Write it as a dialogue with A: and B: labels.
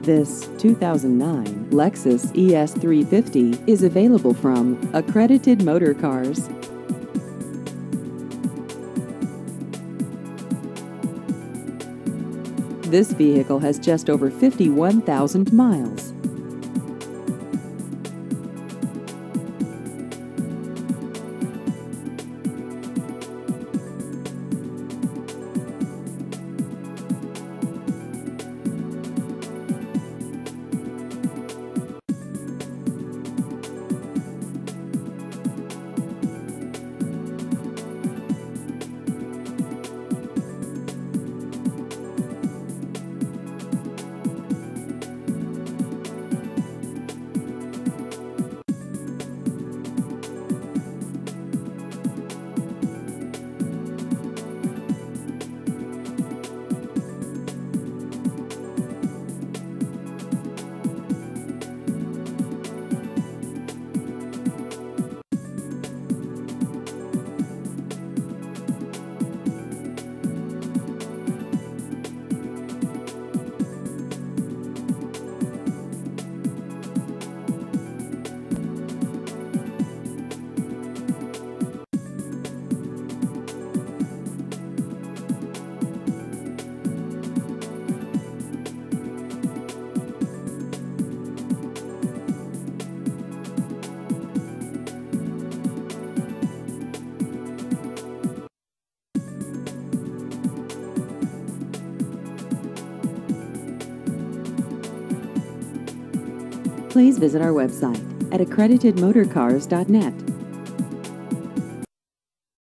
A: This 2009 Lexus ES350 is available from Accredited Motorcars. This vehicle has just over 51,000 miles. Please visit our website at accreditedmotorcars.net.